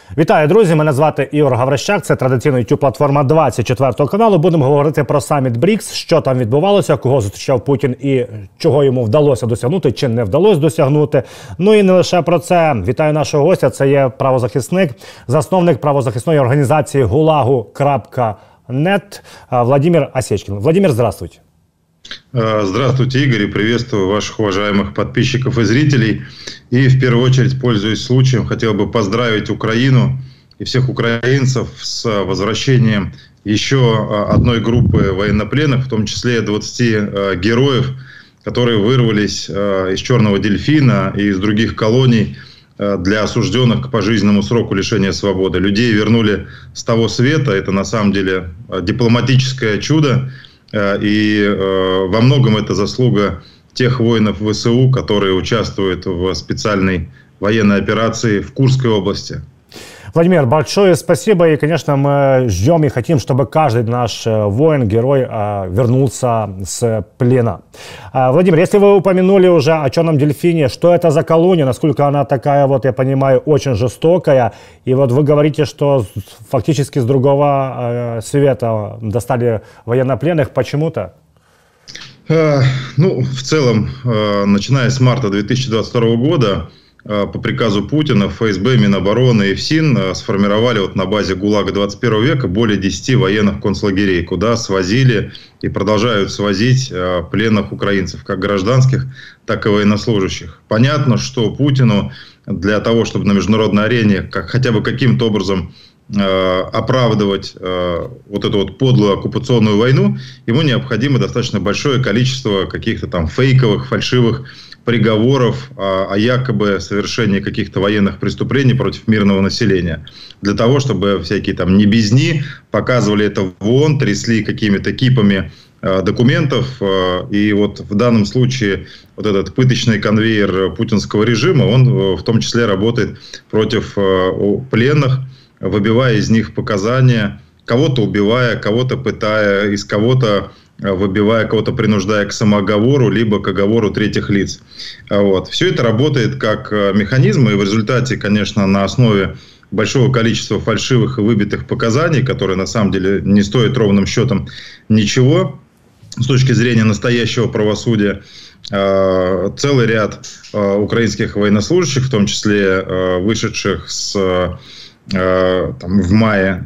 Вітаю, друзі! Мене звати Ігор Гаврищак. Це традиційно YouTube-платформа 24 каналу. Будемо говорити про саміт БРІКС, що там відбувалося, кого зустрічав Путін і чого йому вдалося досягнути, чи не вдалося досягнути. Ну і не лише про це. Вітаю нашого гостя. Це є правозахисник, засновник правозахисної організації Gulag.net Владимир Осечкин. Владимир, здравствуйте. Здравствуйте, Игорь, и приветствую ваших уважаемых подписчиков и зрителей. И в первую очередь, пользуясь случаем, хотел бы поздравить Украину и всех украинцев с возвращением еще одной группы военнопленных, в том числе 20 героев, которые вырвались из Черного Дельфина и из других колоний для осужденных к пожизненному сроку лишения свободы. Людей вернули с того света, это на самом деле дипломатическое чудо. И во многом это заслуга тех воинов ВСУ, которые участвуют в специальной военной операции в Курской области. Владимир, большое спасибо. И, конечно, мы ждем и хотим, чтобы каждый наш воин, герой вернулся с плена. Владимир, если вы упомянули уже о Черном Дельфине, что это за колония, насколько она такая, вот я понимаю, очень жестокая. И вот вы говорите, что фактически с другого света достали военнопленных. Почему-то? Ну, в целом, начиная с марта 2022 года, по приказу Путина ФСБ, Минобороны и ФСИН сформировали вот на базе ГУЛАГа 21 века более 10 военных концлагерей, куда свозили и продолжают свозить пленных украинцев, как гражданских, так и военнослужащих. Понятно, что Путину для того, чтобы на международной арене хотя бы каким-то образом оправдывать вот эту вот подлую оккупационную войну, ему необходимо достаточно большое количество каких-то там фейковых, фальшивых приговоров о якобы совершении каких-то военных преступлений против мирного населения. Для того, чтобы всякие там небезни показывали это в ООН, трясли какими-то кипами документов. И вот в данном случае вот этот пыточный конвейер путинского режима, он в том числе работает против пленных, выбивая из них показания, кого-то убивая, кого-то пытая, из кого-то выбивая, кого-то принуждая к самооговору, либо к оговору третьих лиц. Вот. Все это работает как механизм, и в результате, конечно, на основе большого количества фальшивых и выбитых показаний, которые на самом деле не стоят ровным счетом ничего с точки зрения настоящего правосудия, целый ряд украинских военнослужащих, в том числе вышедших в мае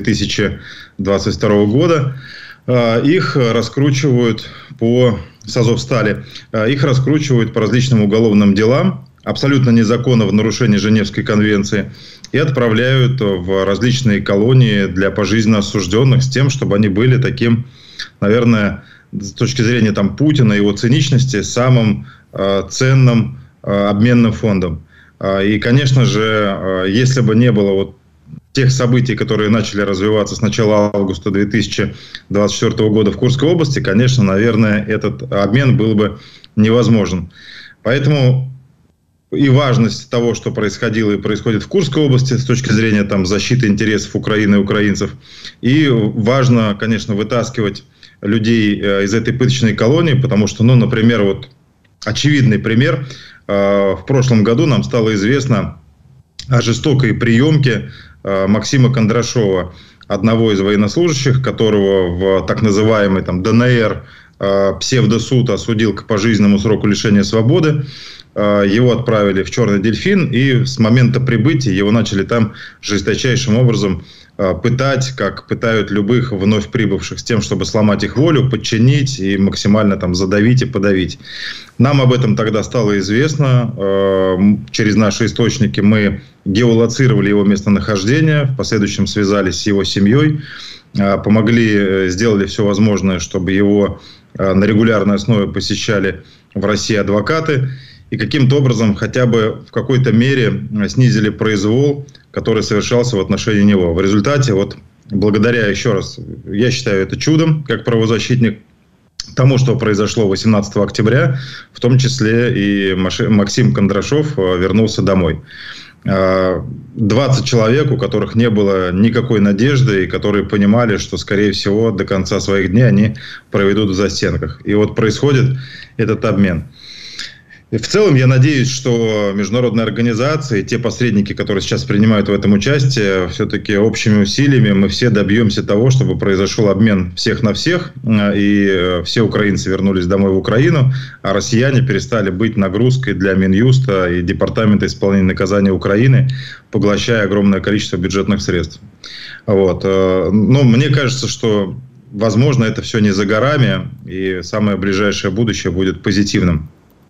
2022 года, их раскручивают с Азовстали, их раскручивают по различным уголовным делам, абсолютно незаконно в нарушении Женевской конвенции, и отправляют в различные колонии для пожизненно осужденных с тем, чтобы они были таким, наверное, с точки зрения там Путина и его циничности, самым ценным обменным фондом. И, конечно же, если бы не было вот тех событий, которые начали развиваться с начала августа 2024 года в Курской области, конечно, наверное, этот обмен был бы невозможен. Поэтому и важность того, что происходило и происходит в Курской области с точки зрения там, защиты интересов Украины и украинцев. И важно, конечно, вытаскивать людей из этой пыточной колонии, потому что, ну, например, вот очевидный пример. В прошлом году нам стало известно о жестокой приемке Максима Кондрашова, одного из военнослужащих, которого в так называемый там, ДНР псевдосуд осудил к пожизненному сроку лишения свободы. Его отправили в Черный Дельфин, и с момента прибытия его начали там жесточайшим образом пытать, как пытают любых вновь прибывших, с тем, чтобы сломать их волю, подчинить и максимально там задавить и подавить. Нам об этом тогда стало известно. Через наши источники мы геолоцировали его местонахождение, в последующем связались с его семьей, помогли, сделали все возможное, чтобы его на регулярной основе посещали в России адвокаты. И каким-то образом хотя бы в какой-то мере снизили произвол, который совершался в отношении него. В результате, вот благодаря, еще раз, я считаю это чудом, как правозащитник, тому, что произошло 18 октября, в том числе и Максим Кондрашов вернулся домой. 20 человек, у которых не было никакой надежды, и которые понимали, что, скорее всего, до конца своих дней они проведут в застенках. И вот происходит этот обмен. И в целом я надеюсь, что международные организации, те посредники, которые сейчас принимают в этом участие, все-таки общими усилиями мы все добьемся того, чтобы произошел обмен всех на всех, и все украинцы вернулись домой в Украину, а россияне перестали быть нагрузкой для Минюста и Департамента исполнения наказания Украины, поглощая огромное количество бюджетных средств. Вот. Но мне кажется, что, возможно, это все не за горами, и самое ближайшее будущее будет позитивным.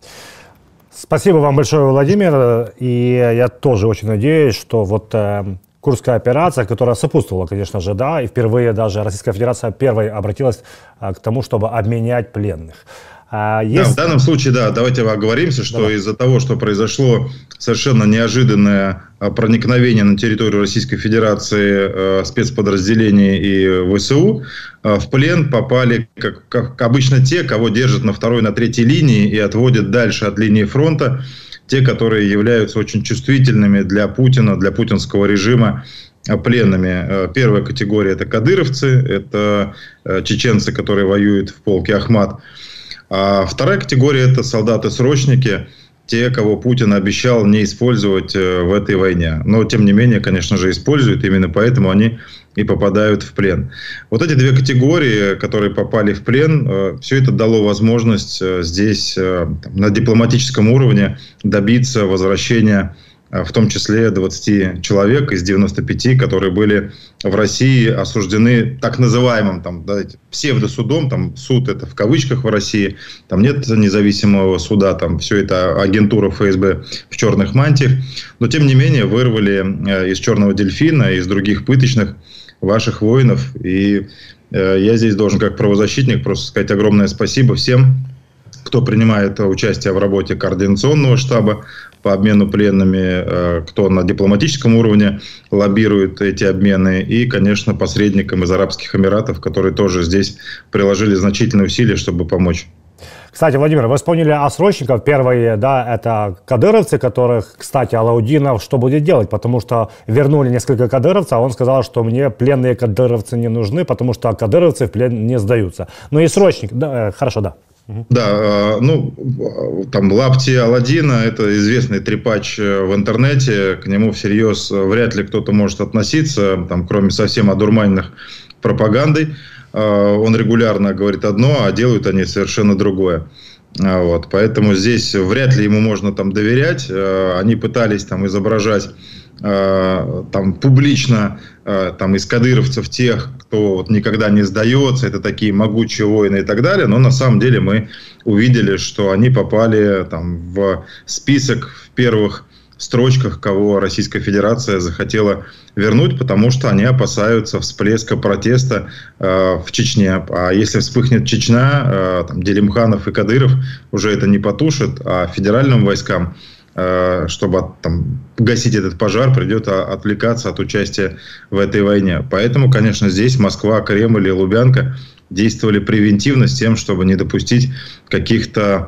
Спасибо вам большое, Владимир. И я тоже очень надеюсь, что вот Курская операция, которая сопутствовала, конечно же, да, и впервые даже Российская Федерация первой обратилась к тому, чтобы обменять пленных. Да, в данном случае, да, давайте оговоримся, что из-за того, что произошло совершенно неожиданное проникновение на территорию Российской Федерации спецподразделений и ВСУ, в плен попали, как обычно, те, кого держат на второй, на третьей линии и отводят дальше от линии фронта, те, которые являются очень чувствительными для Путина, для путинского режима, пленными. Первая категория – это кадыровцы, это чеченцы, которые воюют в полке Ахмат. А вторая категория – это солдаты-срочники, те, кого Путин обещал не использовать в этой войне. Но, тем не менее, конечно же, используют, именно поэтому они и попадают в плен. Вот эти две категории, которые попали в плен, все это дало возможность здесь на дипломатическом уровне добиться возвращения в том числе 20 человек из 95, которые были в России осуждены так называемым псевдосудом, там суд это в кавычках в России, там нет независимого суда, там все это агентура ФСБ в черных мантиях, но тем не менее вырвали из черного дельфина, из других пыточных ваших воинов, и я здесь должен как правозащитник просто сказать огромное спасибо всем, кто принимает участие в работе координационного штаба по обмену пленными, кто на дипломатическом уровне лоббирует эти обмены, и, конечно, посредникам из Арабских Эмиратов, которые тоже здесь приложили значительные усилия, чтобы помочь. Кстати, Владимир, вы вспомнили о срочниках. Первые, да, это кадыровцы, которых, кстати, Алаудинов что будет делать? Потому что вернули несколько кадыровцев, а он сказал, что мне пленные кадыровцы не нужны, потому что кадыровцы в плен не сдаются. Ну и срочник, да, хорошо, да. Да, там Лапти Аладдина, это известный трепач в интернете, к нему всерьез вряд ли кто-то может относиться, там, кроме совсем одурманенных пропагандой. Он регулярно говорит одно, а делают они совершенно другое. Вот, поэтому здесь вряд ли ему можно там доверять. Они пытались там изображать там публично там из кадыровцев тех, кто вот никогда не сдается, это такие могучие воины и так далее, но на самом деле мы увидели, что они попали там в список в первых строчках, кого Российская Федерация захотела вернуть, потому что они опасаются всплеска протеста в Чечне. А если вспыхнет Чечня, там, Делимханов и Кадыров уже это не потушат, а федеральным войскам, чтобы там гасить этот пожар, придется отвлекаться от участия в этой войне. Поэтому, конечно, здесь Москва, Кремль и Лубянка действовали превентивно с тем, чтобы не допустить каких-то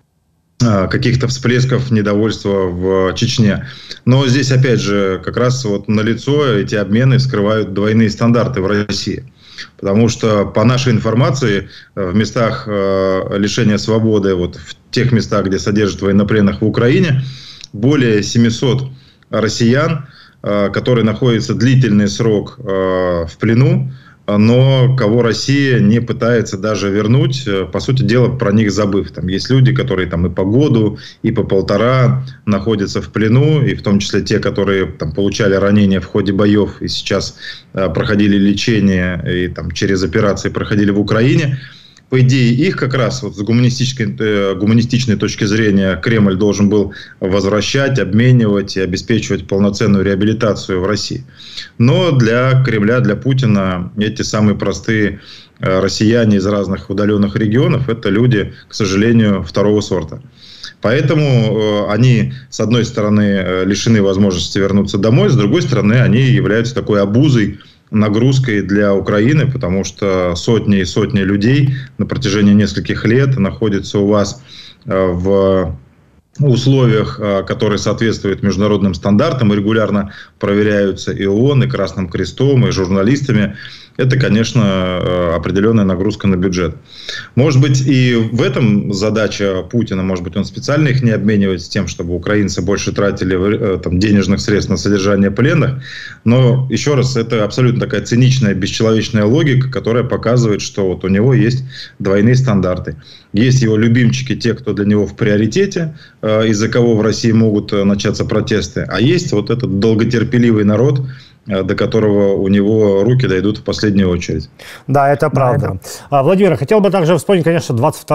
всплесков недовольства в Чечне. Но здесь, опять же, как раз вот налицо эти обмены скрывают двойные стандарты в России. Потому что, по нашей информации, в местах лишения свободы, вот в тех местах, где содержат военнопленных в Украине, более 700 россиян, которые находятся длительный срок в плену, но кого Россия не пытается даже вернуть, по сути дела, про них забыв. Там есть люди, которые там и по году, и по полтора находятся в плену, и в том числе те, которые там получали ранения в ходе боев и сейчас проходили лечение и там через операции проходили в Украине. По идее, их как раз вот с гуманистичной точки зрения Кремль должен был возвращать, обменивать и обеспечивать полноценную реабилитацию в России. Но для Кремля, для Путина эти самые простые россияне из разных удаленных регионов – это люди, к сожалению, второго сорта. Поэтому они, с одной стороны, лишены возможности вернуться домой, с другой стороны, они являются такой обузой, нагрузкой для Украины, потому что сотни и сотни людей на протяжении нескольких лет находятся у вас в условиях, которые соответствуют международным стандартам, и регулярно проверяются и ООН, и Красным Крестом, и журналистами, это, конечно, определенная нагрузка на бюджет. Может быть, и в этом задача Путина, может быть, он специально их не обменивает с тем, чтобы украинцы больше тратили там, денежных средств на содержание пленных. Но, еще раз, это абсолютно такая циничная, бесчеловечная логика, которая показывает, что вот у него есть двойные стандарты. Есть его любимчики, те, кто для него в приоритете, из-за кого в России могут начаться протесты. А есть вот этот долготерпеливый народ, до которого у него руки дойдут в последнюю очередь. Да, это правда. Владимир, хотел бы также вспомнить, конечно,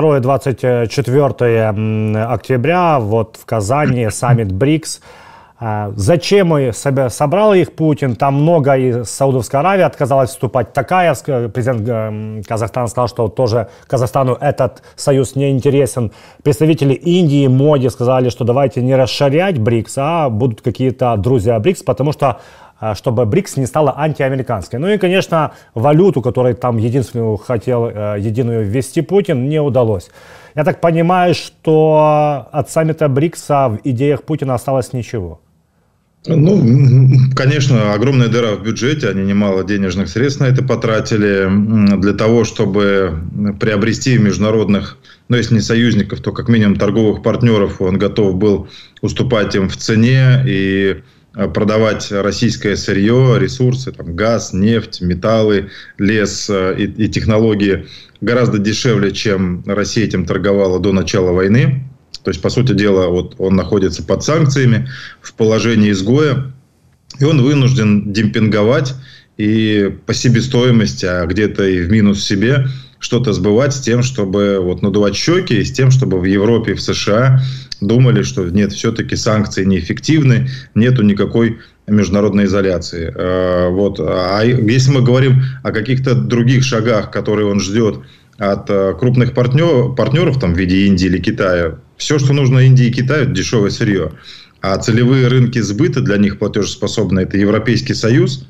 22-24 октября, вот в Казани, саммит БРИКС. Зачем собрал их Путин? Там много из Саудовской Аравии отказалась вступать. Такая, президент Казахстана сказал, что тоже Казахстану этот союз не интересен. Представители Индии, Моди сказали, что давайте не расширять БРИКС, а будут какие-то друзья БРИКС, потому что чтобы БРИКС не стала антиамериканской. Ну и, конечно, валюту, которую там единственную хотел единую ввести Путин, не удалось. Я так понимаю, что от саммита БРИКСа в идеях Путина осталось ничего. Ну, конечно, огромная дыра в бюджете, они немало денежных средств на это потратили для того, чтобы приобрести международных, ну, если не союзников, то как минимум торговых партнеров. Он готов был уступать им в цене и продавать российское сырье, ресурсы, там, газ, нефть, металлы, лес и технологии гораздо дешевле, чем Россия этим торговала до начала войны. То есть, по сути дела, вот он находится под санкциями, в положении изгоя, и он вынужден демпинговать и по себестоимости, а где-то и в минус себе, что-то сбывать с тем, чтобы вот надувать щеки, и с тем, чтобы в Европе и в США думали, что нет, все-таки санкции неэффективны, нету никакой международной изоляции. Вот. А если мы говорим о каких-то других шагах, которые он ждет от крупных партнеров там, в виде Индии или Китая, все, что нужно Индии и Китаю, это дешевое сырье. А целевые рынки сбыта для них платежеспособны – это Европейский Союз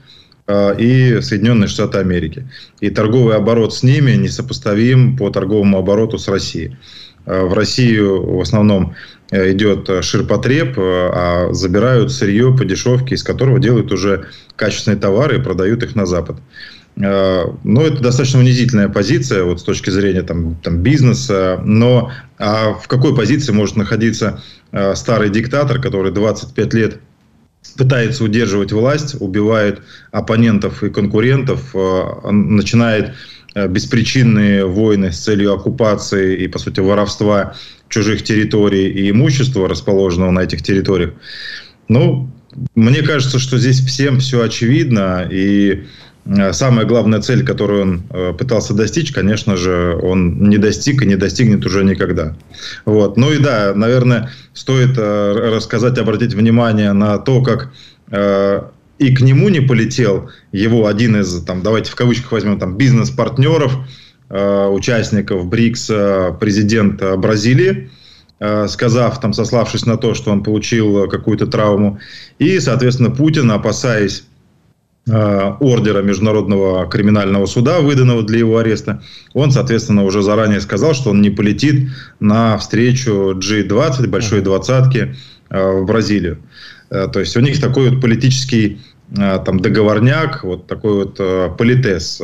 и Соединенные Штаты Америки. И торговый оборот с ними несопоставим по торговому обороту с Россией. В Россию в основном идет ширпотреб, а забирают сырье по дешевке, из которого делают уже качественные товары и продают их на Запад. Но это достаточно унизительная позиция вот, с точки зрения там, бизнеса. Но в какой позиции может находиться старый диктатор, который 25 лет пытается удерживать власть, убивает оппонентов и конкурентов, начинает беспричинные войны с целью оккупации и, по сути, воровства чужих территорий и имущества, расположенного на этих территориях. Ну, мне кажется, что здесь всем все очевидно, и самая главная цель, которую он пытался достичь, конечно же, он не достиг и не достигнет уже никогда. Вот. Ну и да, наверное, стоит рассказать, обратить внимание на то, как и к нему не полетел его один из, там, давайте в кавычках возьмем, там, бизнес-партнеров, участников БРИКС, президент Бразилии, сказав, там, сославшись на то, что он получил какую-то травму. И, соответственно, Путин, опасаясь ордера Международного криминального суда, выданного для его ареста, он, соответственно, уже заранее сказал, что он не полетит на встречу G20, большой двадцатки в Бразилию. То есть у них такой вот политический там, договорняк, вот такой вот политес.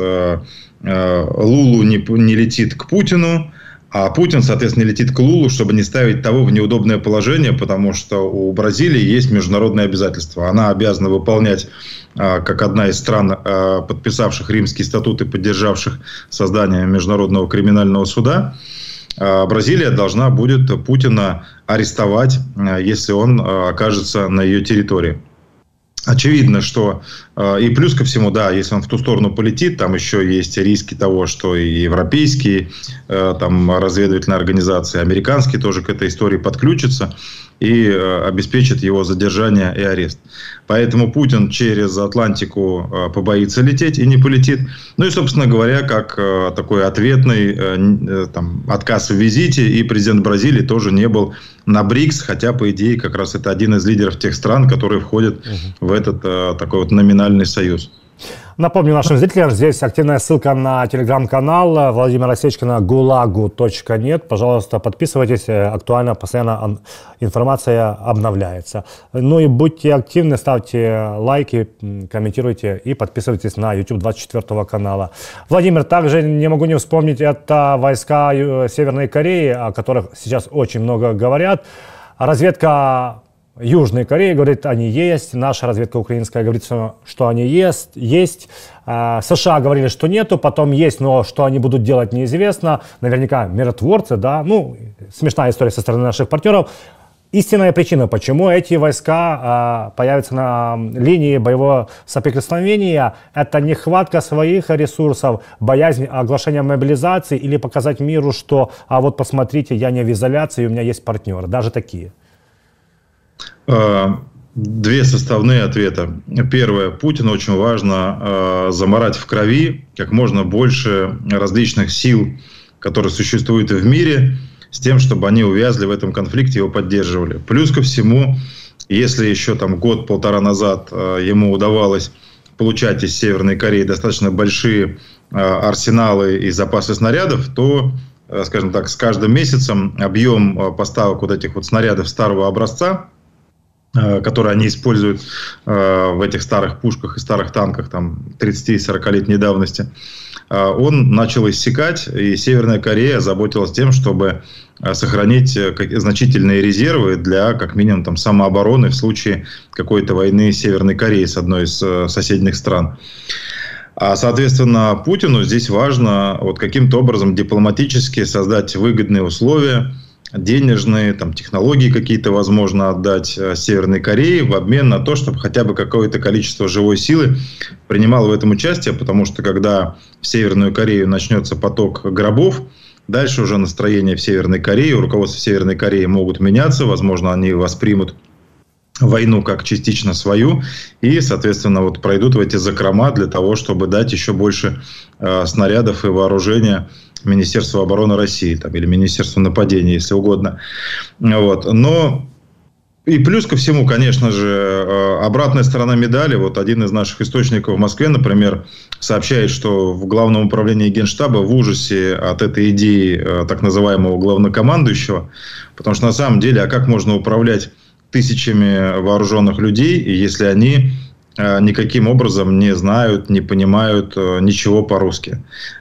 Лулу не летит к Путину, а Путин, соответственно, летит к Лулу, чтобы не ставить того в неудобное положение, потому что у Бразилии есть международные обязательства. Она обязана выполнять, как одна из стран, подписавших Римский статут и поддержавших создание Международного криминального суда. Бразилия должна будет Путина арестовать, если он окажется на ее территории. Очевидно, что и плюс ко всему, да, если он в ту сторону полетит, там еще есть риски того, что и европейские там, разведывательные организации, американские тоже к этой истории подключатся и обеспечат его задержание и арест. Поэтому Путин через Атлантику побоится лететь и не полетит. Ну и, собственно говоря, как такой ответный там, отказ в визите, и президент Бразилии тоже не был на БРИКС, хотя, по идее, как раз это один из лидеров тех стран, которые входят в этот такой вот номинальный союз. Напомню нашим зрителям, здесь активная ссылка на телеграм-канал Владимира Сечкина gulagu.net. Пожалуйста, подписывайтесь, актуально, постоянно информация обновляется. Ну и будьте активны, ставьте лайки, комментируйте и подписывайтесь на YouTube 24 канала. Владимир, также не могу не вспомнить, это войска Северной Кореи, о которых сейчас очень много говорят. Разведка Южной Кореи говорит, они есть. Наша разведка украинская говорит, что они есть. США говорили, что нету, потом есть, но что они будут делать, неизвестно. Наверняка миротворцы, да. Ну, смешная история со стороны наших партнеров. Истинная причина, почему эти войска появятся на линии боевого соприкосновения, это нехватка своих ресурсов, боязнь оглашения мобилизации или показать миру, что, а вот посмотрите, я не в изоляции, у меня есть партнеры, даже такие. Две составные ответа. Первое. Путину очень важно замарать в крови как можно больше различных сил, которые существуют в мире, с тем, чтобы они увязли в этом конфликте, его поддерживали. Плюс ко всему, если еще там год-полтора назад ему удавалось получать из Северной Кореи достаточно большие арсеналы и запасы снарядов, то, скажем так, с каждым месяцем объем поставок вот этих вот снарядов старого образца, которые они используют в этих старых пушках и старых танках там 30-40-летней давности, он начал иссякать, и Северная Корея заботилась тем, чтобы сохранить значительные резервы для, как минимум, там, самообороны в случае какой-то войны Северной Кореи с одной из соседних стран. Соответственно, Путину здесь важно вот каким-то образом дипломатически создать выгодные условия, денежные, там, технологии какие-то, возможно, отдать Северной Корее в обмен на то, чтобы хотя бы какое-то количество живой силы принимало в этом участие, потому что когда в Северную Корею начнется поток гробов, дальше уже настроения в Северной Корее, у руководства Северной Кореи могут меняться, возможно, они воспримут войну как частично свою и, соответственно, вот пройдут в эти закрома для того, чтобы дать еще больше снарядов и вооружения Министерству обороны России там, или Министерству нападения, если угодно. Вот. Но и плюс ко всему, конечно же, обратная сторона медали. Вот один из наших источников в Москве, например, сообщает, что в Главном управлении Генштаба в ужасе от этой идеи так называемого главнокомандующего, потому что на самом деле, а как можно управлять тысячами вооруженных людей, если они никаким образом не знают, не понимают ничего по-русски?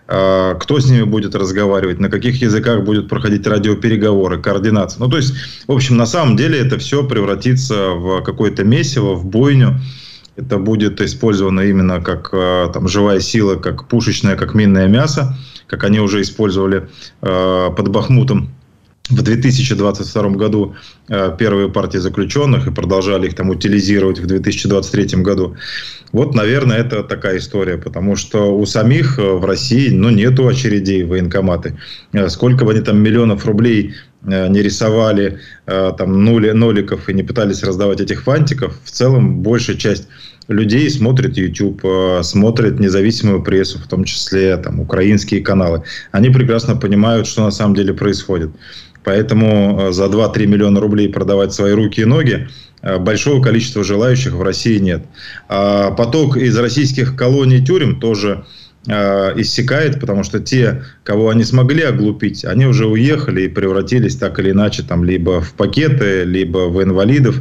Кто с ними будет разговаривать, на каких языках будут проходить радиопереговоры, координация? Ну, то есть, в общем, на самом деле это все превратится в какое-то месиво, в бойню. Это будет использовано именно как там, живая сила, как пушечное, как минное мясо, как они уже использовали под Бахмутом в 2022 году первые партии заключенных и продолжали их там утилизировать в 2023 году. Вот, наверное, это такая история, потому что у самих в России нету очередей в военкоматы. Сколько бы они там миллионов рублей не рисовали, там, ноликов и не пытались раздавать этих фантиков, в целом большая часть людей смотрит YouTube, смотрит независимую прессу, в том числе там, украинские каналы. Они прекрасно понимают, что на самом деле происходит. Поэтому за 2-3 миллиона рублей продавать свои руки и ноги большого количества желающих в России нет. Поток из российских колоний, тюрем тоже иссякает, потому что те, кого они смогли оглупить, они уже уехали и превратились так или иначе там, либо в пакеты, либо в инвалидов.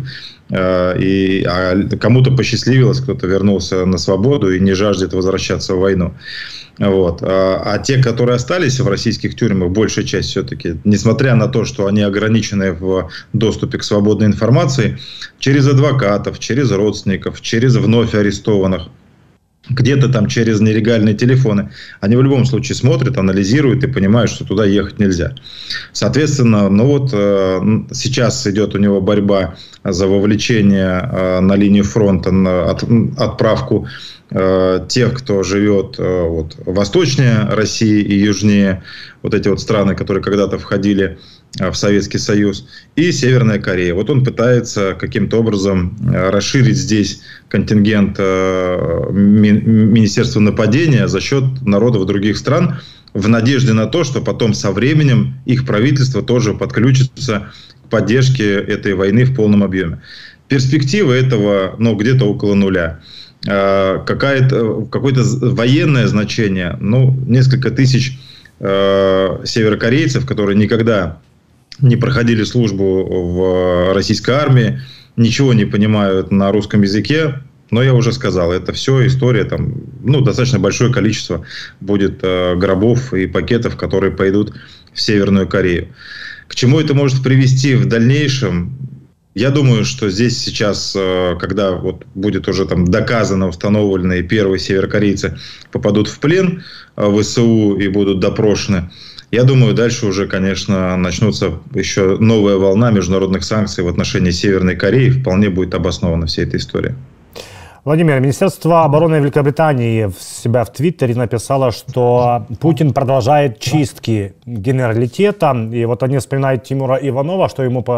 Кому-то посчастливилось, кто-то вернулся на свободу и не жаждет возвращаться в войну. Вот. А те, которые остались в российских тюрьмах, большая часть все-таки, несмотря на то, что они ограничены в доступе к свободной информации, через адвокатов, через родственников, через вновь арестованных, где-то там через нелегальные телефоны, они в любом случае смотрят, анализируют и понимают, что туда ехать нельзя. Соответственно, сейчас идет у него борьба за вовлечение на линию фронта, на отправку тех, кто живет восточнее России и южнее, вот эти вот страны, которые когда-то входили в Советский Союз, и Северная Корея. Вот он пытается каким-то образом расширить здесь контингент Министерства нападения за счет народов других стран, в надежде на то, что потом со временем их правительство тоже подключится к поддержке этой войны в полном объеме. Перспективы этого где-то около нуля. какое-то военное значение, ну, несколько тысяч северокорейцев, которые никогда не проходили службу в российской армии, ничего не понимают на русском языке. Но я уже сказал, это все история, там, ну, достаточно большое количество будет гробов и пакетов, которые пойдут в Северную Корею. К чему это может привести в дальнейшем? Я думаю, что здесь сейчас, когда вот будет уже там доказано, установлено, и первые северокорейцы попадут в плен в ВСУ и будут допрошены, я думаю, дальше уже, конечно, начнется еще новая волна международных санкций в отношении Северной Кореи. Вполне будет обоснована вся эта история. Владимир, Министерство обороны Великобритании в себя в Твиттере написало, что Путин продолжает чистки генералитета. И вот они вспоминают Тимура Иванова, что ему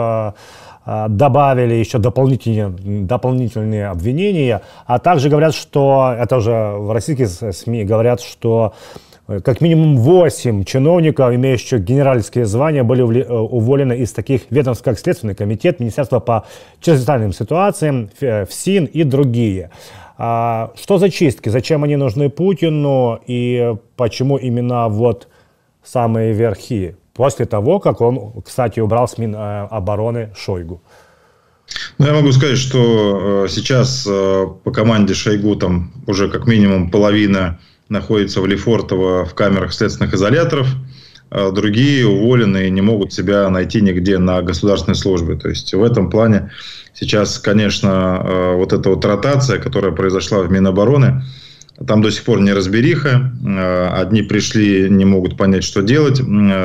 добавили еще дополнительные обвинения. А также говорят, что, это уже в российских СМИ говорят, что как минимум 8 чиновников, имеющих генеральские звания, были уволены из таких ведомств, как Следственный комитет, Министерство по чрезвычайным ситуациям, ФСИН и другие. Что за чистки? Зачем они нужны Путину? И почему именно вот самые верхи? После того, как он, кстати, убрал с Минобороны Шойгу. Ну, я могу сказать, что сейчас по команде Шойгу там уже как минимум половина находится в Лефортово в камерах следственных изоляторов. Другие уволены и не могут себя найти нигде на государственной службе. То есть в этом плане сейчас, конечно, вот эта вот ротация, которая произошла в Минобороны, там до сих пор неразбериха. Одни пришли, не могут понять, что делать,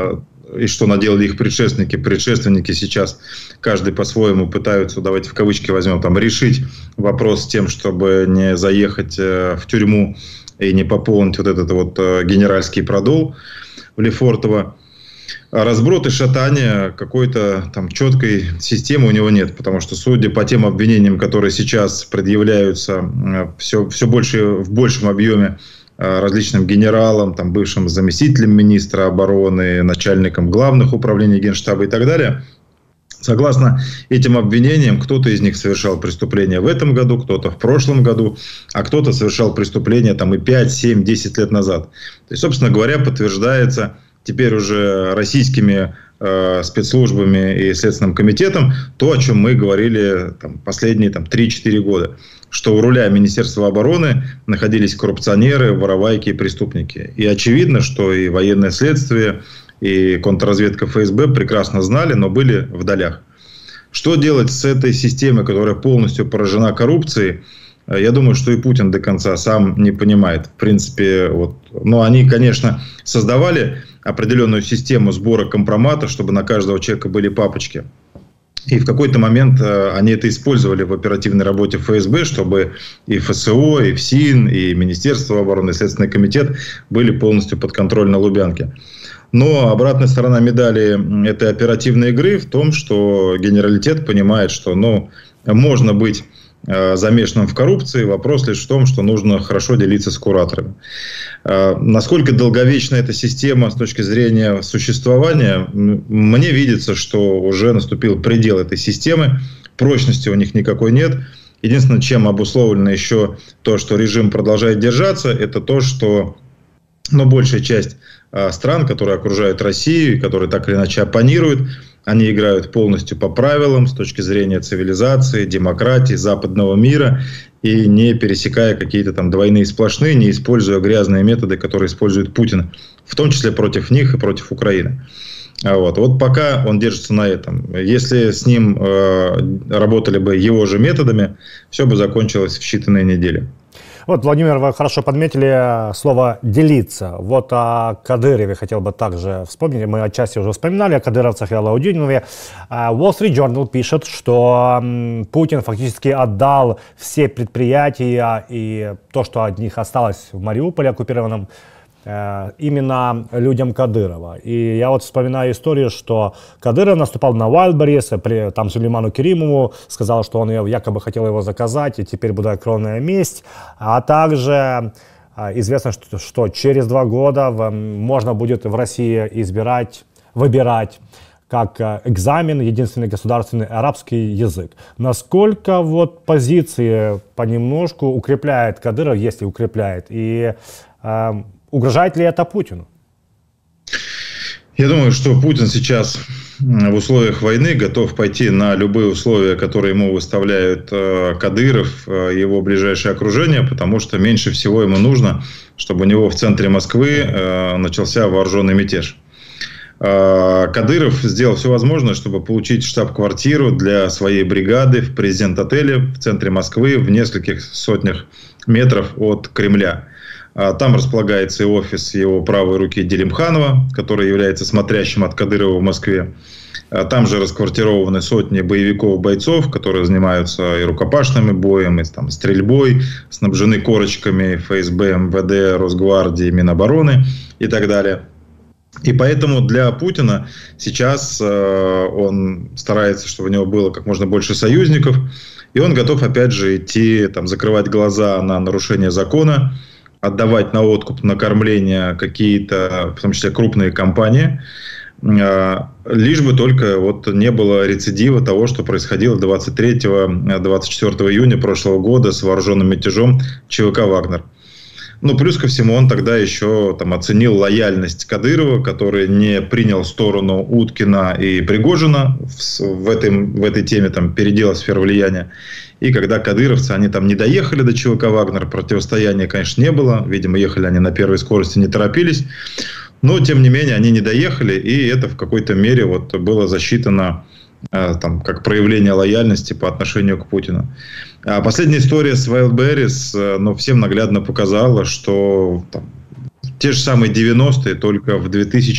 и что наделали их предшественники. Предшественники сейчас каждый по-своему пытаются, давайте в кавычки возьмем, там, решить вопрос с тем, чтобы не заехать в тюрьму и не пополнить вот этот вот генеральский продол в Лефортово. Разброд и шатание какой-то там четкой системы у него нет, потому что, судя по тем обвинениям, которые сейчас предъявляются все больше, в большем объеме различным генералам, там, бывшим заместителям министра обороны, начальникам главных управлений Генштаба и так далее, согласно этим обвинениям, кто-то из них совершал преступления в этом году, кто-то в прошлом году, а кто-то совершал преступления там и 5, 7, 10 лет назад. То есть, собственно говоря, подтверждается теперь уже российскими спецслужбами и Следственным комитетом то, о чем мы говорили там, последние 3-4 года. Что у руля Министерства обороны находились коррупционеры, воровайки и преступники. И очевидно, что и военное следствие, и контрразведка ФСБ прекрасно знали, но были в долях. Что делать с этой системой, которая полностью поражена коррупцией? Я думаю, что и Путин до конца сам не понимает. В принципе, вот, ну, они, конечно, создавали определенную систему сбора компроматов, чтобы на каждого человека были папочки. И в какой-то момент они это использовали в оперативной работе ФСБ, чтобы и ФСО, и ФСИН, и Министерство обороны, и Следственный комитет были полностью под контролем на Лубянке. Но обратная сторона медали этой оперативной игры в том, что генералитет понимает, что можно быть замешанным в коррупции. Вопрос лишь в том, что нужно хорошо делиться с кураторами. Насколько долговечна эта система с точки зрения существования, мне видится, что уже наступил предел этой системы. Прочности у них никакой нет. Единственное, чем обусловлено еще то, что режим продолжает держаться, это то, что большая часть стран, которые окружают Россию, которые так или иначе оппонируют, они играют полностью по правилам с точки зрения цивилизации, демократии, западного мира и не пересекая какие-то там двойные сплошные, не используя грязные методы, которые использует Путин, в том числе против них и против Украины. Вот пока он держится на этом. Если с ним работали бы его же методами, все бы закончилось в считанные недели. Вот, Владимир, вы хорошо подметили слово «делиться». Вот о Кадырове хотел бы также вспомнить. Мы отчасти уже вспоминали о кадыровцах и Алаудинове. Wall Street Journal пишет, что Путин фактически отдал все предприятия и то, что от них осталось в Мариуполе оккупированном, именно людям Кадырова. И я вот вспоминаю историю, что Кадыров наступал на Wildberries, там Сулейману Керимову сказал, что он якобы хотел его заказать, и теперь будет кровная месть. А также известно, что через 2 года можно будет в России выбирать как экзамен, единственный государственный арабский язык. Насколько вот позиции понемножку укрепляет Кадыров, если укрепляет, и угрожает ли это Путину? Я думаю, что Путин сейчас в условиях войны готов пойти на любые условия, которые ему выставляют Кадыров, его ближайшее окружение, потому что меньше всего ему нужно, чтобы у него в центре Москвы начался вооруженный мятеж. Кадыров сделал все возможное, чтобы получить штаб-квартиру для своей бригады в президент-отеле в центре Москвы в нескольких сотнях метров от Кремля. Там располагается и офис его правой руки Делимханова, который является смотрящим от Кадырова в Москве. Там же расквартированы сотни боевиков-бойцов, которые занимаются и рукопашным боем, и там, стрельбой, снабжены корочками ФСБ, МВД, Росгвардии, Минобороны и так далее. И поэтому для Путина сейчас он старается, чтобы у него было как можно больше союзников, и он готов опять же идти, там, закрывать глаза на нарушение закона, отдавать на откуп, на кормление какие-то, в том числе крупные компании, лишь бы только вот не было рецидива того, что происходило 23-24 июня прошлого года с вооруженным мятежом ЧВК «Вагнер». Ну, плюс ко всему, он тогда еще там оценил лояльность Кадырова, который не принял сторону Уткина и Пригожина в этой теме там, передела сфер влияния. И когда кадыровцы, они там не доехали до ЧВК «Вагнер», противостояния, конечно, не было. Видимо, ехали они на первой скорости, не торопились. Но, тем не менее, они не доехали, и это в какой-то мере вот было засчитано там, как проявление лояльности по отношению к Путину. А последняя история с Wildberries всем наглядно показала, что там, те же самые 90-е, только в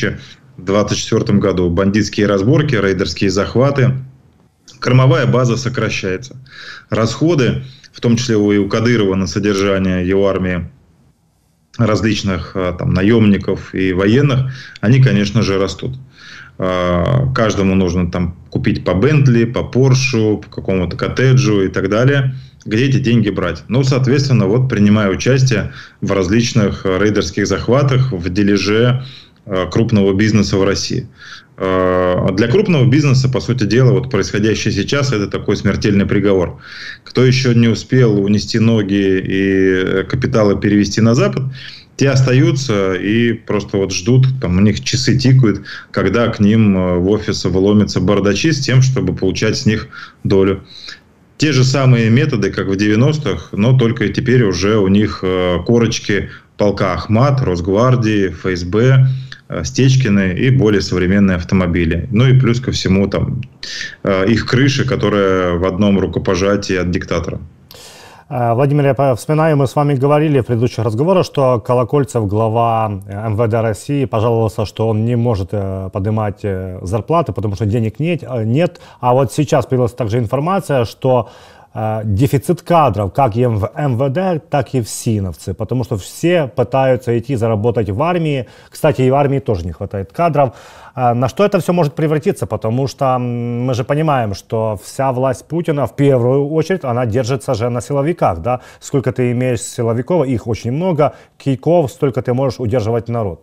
2024 году бандитские разборки, рейдерские захваты, кормовая база сокращается. Расходы, в том числе и у Кадырова на содержание его армии, различных там, наемников и военных, они, конечно же, растут. Каждому нужно там купить по Бентли, по Поршу, по какому-то коттеджу и так далее. Где эти деньги брать? Ну, соответственно, вот принимая участие в различных рейдерских захватах, в дележе крупного бизнеса в России. Для крупного бизнеса, по сути дела, вот происходящее сейчас, это такой смертельный приговор. Кто еще не успел унести ноги и капиталы перевести на Запад, те остаются и просто вот ждут, там у них часы тикают, когда к ним в офис вломятся бардачи с тем, чтобы получать с них долю. Те же самые методы, как в 90-х, но только теперь уже у них корочки полка Ахмат, Росгвардии, ФСБ, Стечкины и более современные автомобили. Ну и плюс ко всему там их крыши, которая в одном рукопожатии от диктатора. Владимир, я вспоминаю, мы с вами говорили в предыдущих разговорах, что Колокольцев, глава МВД России, пожаловался, что он не может поднимать зарплаты, потому что денег нет. А вот сейчас появилась также информация, что дефицит кадров как и в МВД, так и в СИНовцы, потому что все пытаются идти заработать в армии. Кстати, и в армии тоже не хватает кадров. На что это все может превратиться? Потому что мы же понимаем, что вся власть Путина, в первую очередь, она держится же на силовиках. Да? Сколько ты имеешь силовиков, их очень много, кийков, столько ты можешь удерживать народ.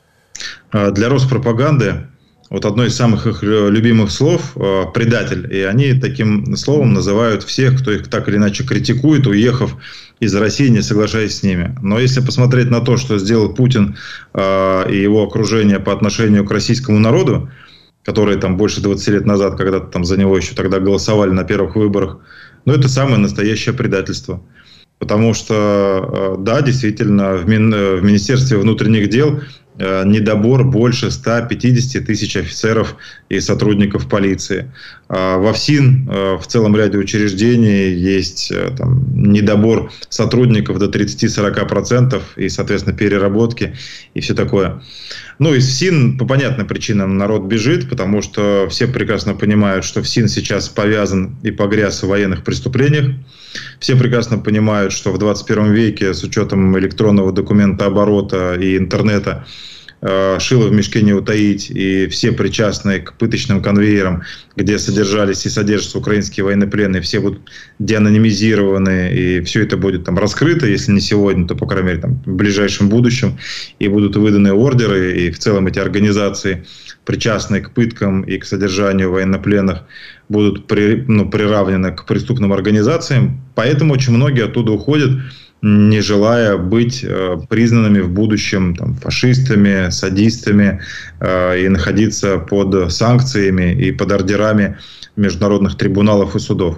Для Роспропаганды вот одно из самых их любимых слов – предатель. И они таким словом называют всех, кто их так или иначе критикует, уехав из России, не соглашаясь с ними. Но если посмотреть на то, что сделал Путин и его окружение по отношению к российскому народу, которые там больше 20 лет назад когда-то там за него еще тогда голосовали на первых выборах, ну, это самое настоящее предательство. Потому что, да, действительно, в Министерстве внутренних дел недобор больше 150 тысяч офицеров и сотрудников полиции. Во ФСИН в целом ряде учреждений есть там, недобор сотрудников до 30-40% и, соответственно, переработки и все такое. Ну, из ФСИН по понятным причинам народ бежит, потому что все прекрасно понимают, что ФСИН сейчас повязан и погряз в военных преступлениях. Все прекрасно понимают, что в 21 веке с учетом электронного документооборота и интернета шило в мешке не утаить, и все причастные к пыточным конвейерам, где содержались и содержатся украинские военнопленные, все будут деанонимизированы, и все это будет там раскрыто, если не сегодня, то, по крайней мере, там, в ближайшем будущем, и будут выданы ордеры, и в целом эти организации, причастные к пыткам и к содержанию военнопленных, будут приравнены к преступным организациям. Поэтому очень многие оттуда уходят, не желая быть признанными в будущем там, фашистами, садистами и находиться под санкциями и под ордерами международных трибуналов и судов.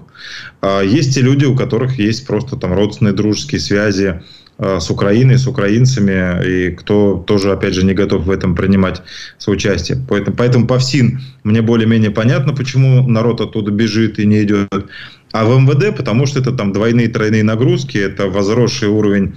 Есть и люди, у которых есть просто там родственные дружеские связи с Украиной, с украинцами, и кто тоже, опять же, не готов в этом принимать соучастие. Поэтому по ФСИН мне более-менее понятно, почему народ оттуда бежит и не идет. А в МВД, потому что это там двойные, тройные нагрузки, это возросший уровень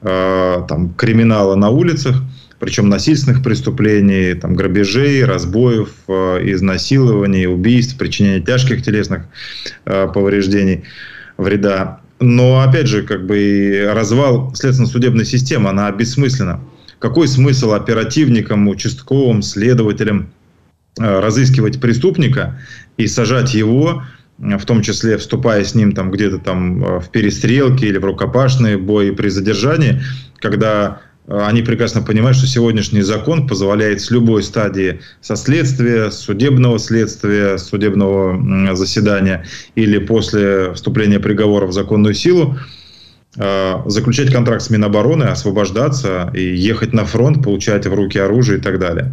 там, криминала на улицах, причем насильственных преступлений, там, грабежей, разбоев, изнасилований, убийств, причинения тяжких телесных повреждений, вреда. Но, опять же, как бы и развал следственно-судебной системы, она бессмысленна. Какой смысл оперативникам, участковым, следователям разыскивать преступника и сажать его, в том числе вступая с ним там, где-то там в перестрелки или в рукопашные бои при задержании, когда они прекрасно понимают, что сегодняшний закон позволяет с любой стадии со следствия, судебного следствия, судебного заседания или после вступления приговора в законную силу заключать контракт с Минобороны, освобождаться и ехать на фронт, получать в руки оружие и так далее.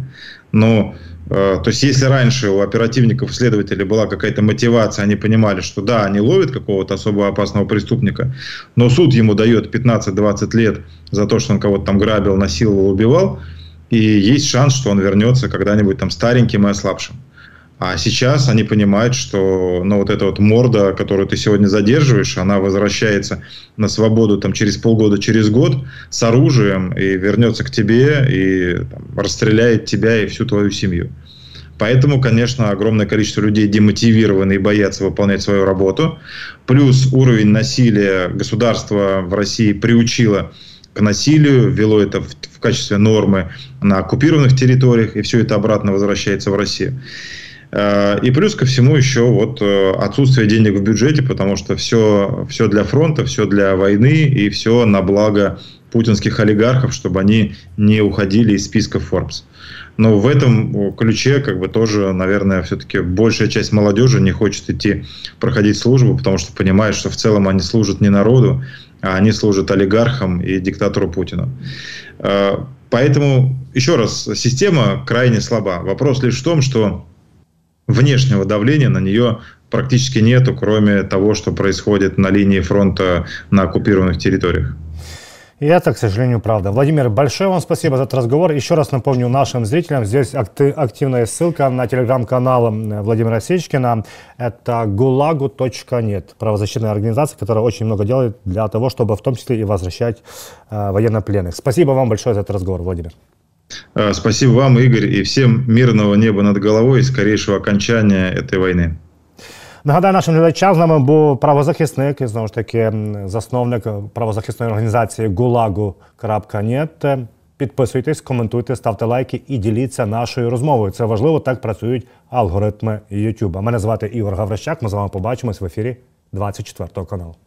Но то есть, если раньше у оперативников и следователей была какая-то мотивация, они понимали, что да, они ловят какого-то особо опасного преступника, но суд ему дает 15-20 лет за то, что он кого-то там грабил, насиловал, убивал, и есть шанс, что он вернется когда-нибудь там стареньким и ослабшим. А сейчас они понимают, что вот эта вот морда, которую ты сегодня задерживаешь, она возвращается на свободу там, через полгода, через год с оружием и вернется к тебе и там, расстреляет тебя и всю твою семью. Поэтому, конечно, огромное количество людей демотивированы и боятся выполнять свою работу. Плюс уровень насилия государство в России приучило к насилию, ввело это в качестве нормы на оккупированных территориях, и все это обратно возвращается в Россию. И плюс ко всему еще вот отсутствие денег в бюджете, потому что все для фронта, все для войны и все на благо путинских олигархов, чтобы они не уходили из списка Forbes. Но в этом ключе как бы тоже, наверное, все-таки большая часть молодежи не хочет идти проходить службу, потому что понимает, что в целом они служат не народу, а они служат олигархам и диктатору Путину. Поэтому, еще раз, система крайне слаба. Вопрос лишь в том, что внешнего давления на нее практически нету, кроме того, что происходит на линии фронта на оккупированных территориях. И это, к сожалению, правда. Владимир, большое вам спасибо за этот разговор. Еще раз напомню нашим зрителям, здесь активная ссылка на телеграм-канал Владимира Сечкина. Это gulagu.net, правозащитная организация, которая очень много делает для того, чтобы в том числе и возвращать военнопленных. Спасибо вам большое за этот разговор, Владимир. Спасибо вам, Игорь, и всем мирного неба над головой и скорейшего окончания этой войны. Нагадаю нашим глядачам, з нами був правозахисник, і знову ж таки засновник правозахисної організації gulagu.net. Підписуйтесь, коментуйте, ставте лайки і діліться нашою розмовою. Це важливо, так працюють алгоритми YouTube. Мене звати Ігор Гаврищак, ми з вами побачимось в ефірі 24 каналу.